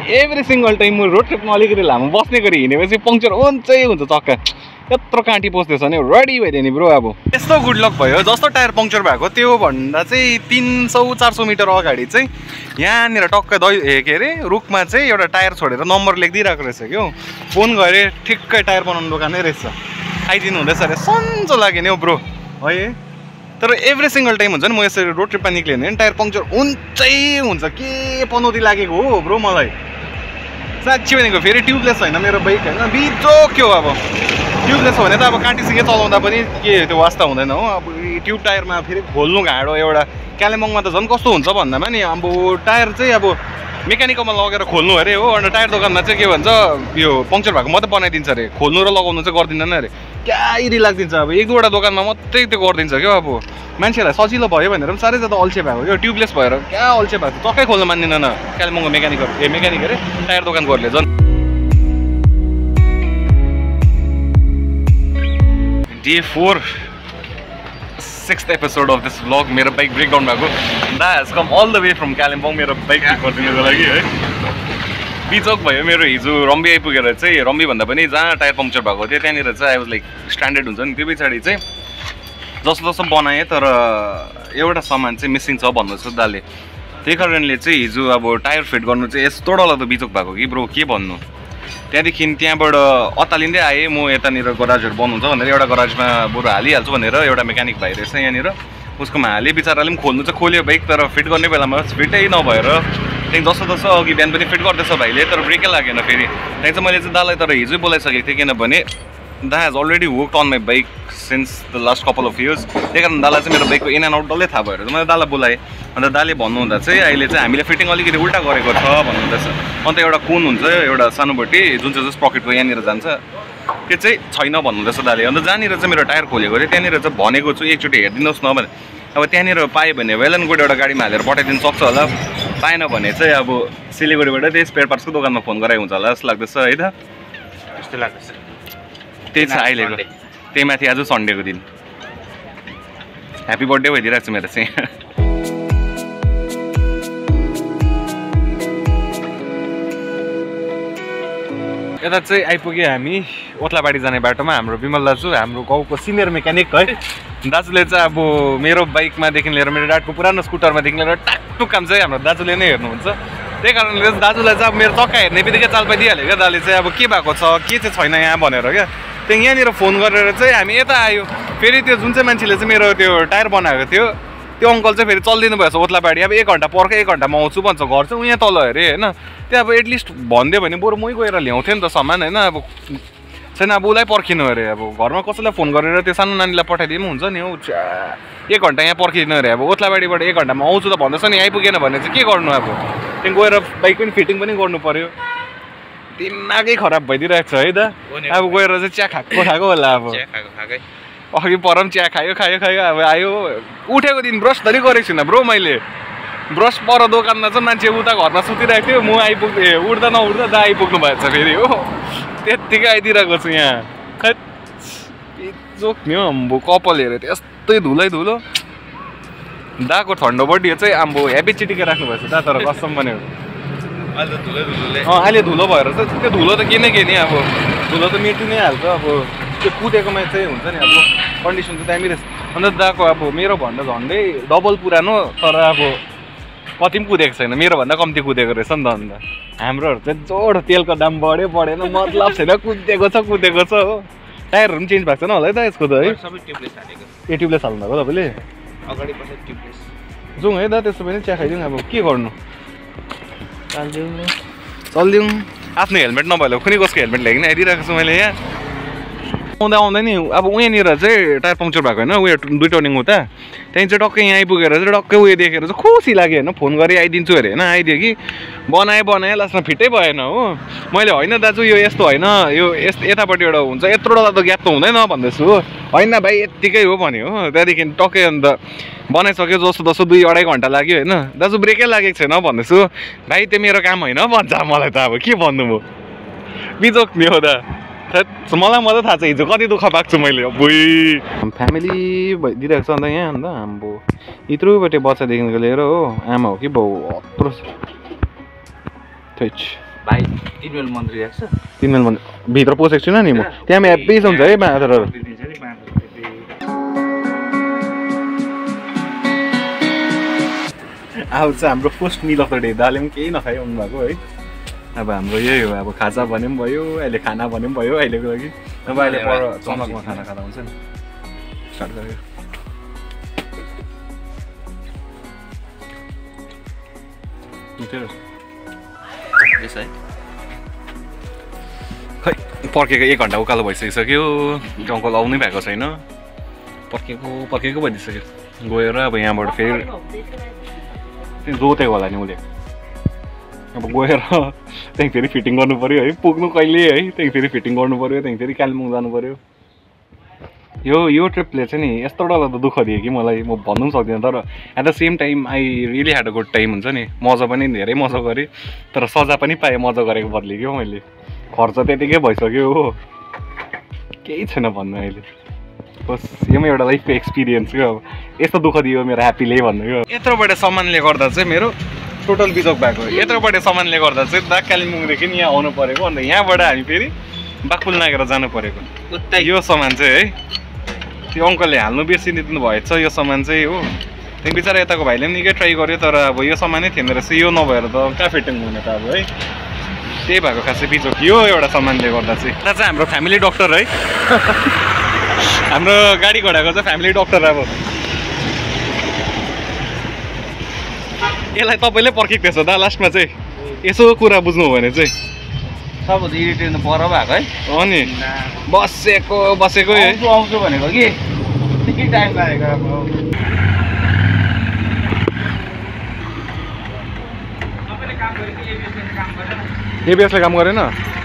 every single time म road ट्रिपमा अलिकति लामो बस्ने गरी हिँडेपछि पङ्चर हुन्छै हुन्छ चक्का यत्रो काँटी पस्दैछ नि रेडी भइदियो नि ब्रो अब यस्तो गुड लक भयो जस्तो टायर पङ्चर भएको त्यो भन्दा चाहिँ 300-400 मिटर अगाडि चाहिँ यहाँनिर टक्क के अरे रुखमा चाहिँ एउटा टायर छोडेर नम्बर लेखिदिइरहेको रहेछ क्या फोन गरेँ ठिक्कै टायर बनाउने दोकानै रहेछ आइदिनु हुँदैछ अरे सन्चो लाग्यो नि हौ ब्रो है तर एभ्री सिंगल टाइम हुन्छ नि म यसरी रोड ट्रिपमा निक्ल्यो भने टायर पङ्चर हुन्छै हुन्छ के पनौती लागेको हो ब्रो मलाई साँच्ची भनेको फेरि ट्युबलेस होइन मेरो बाइक होइन बिजोक्यो अब ट्युबलेस हो भने त अब काँटीसिके चलाउँदा पनि के त्यो वास्ता हुँदैन हो अब ट्युब टायरमा फेरि खोल्नु घाँडो एउटा कालिम्पोङमा त झन् कस्तो हुन्छ भन्दामा नि अब टायर चाहिँ अब मेकानिकमा लगेर खोल्नु अरे हो अन्त टायर दोकानमा चाहिँ के भन्छ यो पङ्चर भएको मात्रै बनाइदिन्छ अरे खोल्नु र लगाउनु चाहिँ गर्दिँदैन अरे क्या इरी लाग्दिन्छ अब एक दुईवटा दोकानमा मात्रै त्यो गरिदिन्छ क्या अब मान्छेलाई सजिलो भयो भनेर पनि साह्रै ज्यादा अल्छे भएको क्या ट्युबलेस भएर क्या अल्छे भएको टक्कै खोल्न मान्दिनँ कालिम्पोङको मेकानिक अरे टायर दोकानकोहरूले झन् Day 4 6th episode of this vlog मेरो बाइक ब्रेकडाउन भएको that has come all the way from Kalimpong मेरो बाइक ठिक गरिदिनुको लागि है बिचोक भयो मेरो हिजो रम्बी आइपुगेर चाहिँ रम्बी भन्दा पनि जहाँ टायर पङ्चर भएको थियो त्यहाँनिर चाहिँ आई वाज लाइक स्ट्यान्डर्ड हुन्छ नि त्यो पछाडि चाहिँ जस्तो जस्तो बनाएँ तर एउटा सामान चाहिँ मिसिङ छ भन्दैछ दाले त्यही कारणले चाहिँ हिजो अब टायर फिट गर्नु चाहिँ यस्तो डरलाग्दो बिचोक भएको कि ब्रो के भन्नु त्यहाँदेखि त्यहाँबाट अत्तालिँदै आएँ म यतानिर गराजहरू बन्द हुन्छ भनेर एउटा गराजमा बरु हालिहाल्छु भनेर एउटा मेकानिक भाइ रहेछ यहाँनिर उसकोमा हालेँ बिचराले पनि खोल्नु चाहिँ खोल्यो बाइक तर फिट गर्ने बेलामा फिटै नभएर त्यहाँदेखि जस्तो जस्तो अघि बिहान पनि फिट गर्दैछ भाइले तर ब्रेकै लागेन फेरि त्यहाँदेखि चाहिँ मैले चाहिँ दालाई तर हिजै बोलाइसकेको थिएँ किनभने दा has already worked on my bike since the last couple of years त्यही कारण दालाई चाहिँ मेरो बाइकको इन एन्ड आउट डल्लै थाहा भएर मैले दालाई बोलाएँ अन्त दाले भन्नुहुँदा चाहिँ अहिले चाहिँ हामीले फिटिङ अलिकति उल्टा गरेको छ भन्नुहुँदैछ अन्त एउटा कुन हुन्छ एउटा सानोबटी जुन चाहिँ स्प्रकेटको यहाँनिर जान्छ त्यो चाहिँ छैन भन्नुहुँदैछ दाले अन्त जहाँनिर चाहिँ मेरो टायर खोलेको अरे त्यहाँनिर चाहिँ भनेको छु एकचोटि हेरिदिनुहोस् न भने अब त्यहाँनिर पाएँ भने वेल एन्ड गुड एउटा गाडीमा हालेर पठाइदिनु सक्छ होला पाएन भने चाहिँ अब सिलगढीबाट त्यही स्पेयर पार्ट्सको दोकानमा फोन गराइ हुन्छ होला जस्तो लाग्दैछ है त त्यस्तो लाग्दैछ त्यही छ अहिलेको त्यही माथि आज सन्डेको दिन ह्याप्पी बर्थडे भइदिइरहेको छु मेरो चाहिँ यता चाहिँ आइपुग्यो हामी ओत्लाबाडी जाने बाटोमा हाम्रो विमल दाजु हाम्रो गाउँको सिनियर मेकानिक है दाजुले चाहिँ अब मेरो बाइकमादेखि लिएर मेरो डाडको पुरानो स्कुटरमादेखि लिएर टाकटुक काम चाहिँ हाम्रो दाजुले नै हेर्नुहुन्छ त्यही कारणले दाजुलाई चाहिँ अब मेरो चक्का हेर्ने बित्तिकै चाल पाइदिइहाल्यो क्या दाले चाहिँ अब के भएको छ के चाहिँ छैन यहाँ भनेर क्या त्यहाँ यहाँनिर फोन गरेर चाहिँ हामी यता आयो फेरि त्यो जुन चाहिँ मान्छेले चाहिँ मेरो त्यो टायर बनाएको थियो त्यो अङ्कल चाहिँ फेरि चल्दिनु भएछ ओत्लाबाडी अब 1 घन्टा पर्ख 1 घन्टामा आउँछु भन्छ घर चाहिँ उहाँ तल अरे होइन त्यहाँ अब एटलिस्ट भनिदियो भने बरु मै गएर ल्याउँथेँ नि त सामान होइन अब छैन अब उसलाई पर्खिनु अरे अब घरमा कसैलाई फोन गरेर त्यो सानो नानीलाई पठाइदिए पनि हुन्छ नि हौ 1 घन्टा यहाँ पर्खिदिनु अरे अब ओत्लाबाडीबाट 1 घन्टामा आउँछु त भन्दैछ नि आइपुगेन भने चाहिँ के गर्नु अब त्यहाँ गएर बाइक पनि फिटिङ पनि गर्नु पर्यो दिमागै खराब भइदिइरहेको छ है त अब गएर चाहिँ चिया खाएको होला अब अघि पर पनि चिया खायो अब आयो उठेको दिन ब्रस धरि गरेको छुइनँ ब्रो मैले ब्रस पर दोकानमा चाहिँ मान्छे उता घरमा सुतिरहेको थियो म आइपुग्थेँ उठ्दा नउठ्दा दा आइपुग्नु भएको छ फेरि हो त्यत्तिकै आइदिरहेको छु यहाँ खै जोक्ने हो अम्बो कपाल हेरेँ त्यस्तै धुलो दाको ठन्डो बडी चाहिँ आम्बो हेभी चिटिके राख्नु भएछ दा तर कसम भने अहिले धुलो भएर चाहिँ त्यो धुलो त के नि अब धुलो त मेटि नै हाल्छ अब त्यो कुदेकोमा चाहिँ हुन्छ नि अब कन्डिसन चाहिँ दामी रहेछ अन्त दाको अब मेरो भन्दा झन्डै डबल पुरानो तर अब कति पनि कुदेको छैन मेरो भन्दा कम्ती कुदेको रहेछ नि त अन्त हाम्रोहरू चाहिँ जोड तेलको दाम बढ्यो बढेन मतलब छैन कुदेको छ हो टायरहरू पनि चेन्ज भएको छैन होला है त यसको त है ए ट्युबलेस हाल्नु भएको तपाईँले अगाडि पछि ट्युबलेस जाउँ है त त्यसो भने चिया खाइदिउँ अब के गर्नु चलिदिउँ आफ्नो हेलमेट नभएर कुनै कसको हेलमेट ल्याइकन आइदिइरहेको छु मैले यहाँ आउँदा नि अब उहाँनिर चाहिँ टायर पङ्चर भएको होइन उयो 2 टर्निङ उता त्यहाँदेखि चाहिँ टक्कै यहाँ आइपुगेर चाहिँ टक्कै उयो देखेर चाहिँ खुसी लाग्यो होइन फोन गरी आइदिन्छु अरे होइन आइदियो कि बनाएँ लास्टमा फिटै भएन हो मैले होइन दाजु यो यस्तो होइन यो यतापट्टि एउटा हुन्छ यत्रो डल्ला त ग्याप त हुँदैन भन्दैछु हो होइन भाइ यत्तिकै हो भन्यो हो त्यहाँदेखि टक्कै अन्त बनाइसक्यो जस्तो 2-2.5 घन्टा लाग्यो होइन दाजु ब्रेकै लागेको छैन भन्दैछु भाइ त्यो मेरो काम होइन भन्छ मलाई त अब के भन्नु म बिजोक्ने हो दा मलाई मात्रै थाहा छ हिजो कति दुःख पाएको छु मैले अबुई फ्यामिली भइदिइरहेको छ अन्त यहाँ अन्त हाम्रो यत्रोपट्टि बच्चादेखिको लिएर हो आमा हो कि बाउ अत्रो भाइ 3 मेल मन्दिर आएको छ 3 मेल भित्र पसेको छुइनँ नि म त्यहाँ हेब्बी हुन्छ है बाँदरहरू दिन्छ नि बाँदर अब चाहिँ हाम्रो first meal of the day दाले पनि केही नखाइ आउनु भएको है अब हाम्रो यही हो अब खाजा भने पनि भयो अहिले खाना भने पनि भयो अहिलेको लागि अब अहिले पर चमकमा खाना खाँदा हुन्छ नि स्टार्ट गरेको यस है खै पर्केको 1 घन्टा उकालो भइसकिसक्यो अङ्कल आउनै भएको छैन पर्केको भइदिइसक्यो गएर अब यहाँबाट फेरि जोतेको होला नि उसले अब गएर त्यहाँदेखि फेरि फिटिङ गर्नु पऱ्यो है पुग्नु कहिले है त्यहाँदेखि फेरि फिटिङ गर्नु पऱ्यो त्यहाँदेखि फेरि कालिम्पोङ जानु पऱ्यो यो ट्रिपले चाहिँ नि यस्तो डरलाग्दो त दुःख दियो कि मलाई म भन्नु पनि सक्दिनँ तर at the same time I really had a good time हुन्छ नि मजा पनि धेरै मजा गरेँ तर सजा पनि पाएँ मजा गरेको बदली क्या मैले खर्च त्यतिकै भइसक्यो हो केही छैन भन्नु अहिले बस यो पनि एउटा लाइफको एक्सपिरियन्स क्या अब यस्तो दुःख दियो मेरो ह्याप्पीले भन्नु क्या यत्रोबाट सामानले गर्दा चाहिँ मेरो टोटल बिजोक भएको यत्रोबाट सामानले गर्दा चाहिँ दा कालिम्पोङदेखि यहाँ आउनु परेको अन्त यहाँबाट हामी फेरि बाघपुल नागेर जानु परेको यो सामान चाहिँ है त्यो अङ्कलले हाल्नु बिर्सिदिनु भएछ यो सामान चाहिँ हो त्यहाँदेखि बिचरा यताको भाइले पनि निकै ट्राई गर्यो तर अब यो सामानै थिएन रहेछ यो नभएर त कहाँ फिटिङ हुने त अब है त्यही भएको खासै बिजोक यो एउटा सामानले गर्दा चाहिँ यता चाहिँ हाम्रो फ्यामिली डक्टर है हाम्रो गाडी घोडाको चाहिँ फ्यामिली डक्टर अब यसलाई तपाईँले पर्खिँदैछ दा लास्टमा चाहिँ यसो कुरा बुझ्नु हो भने चाहिँ सबभन्दा इरिटेट पर भएको है हो नि बसेको आउँछु भनेको कि निकै टाइम लागेको अब एबिएसले काम गरेन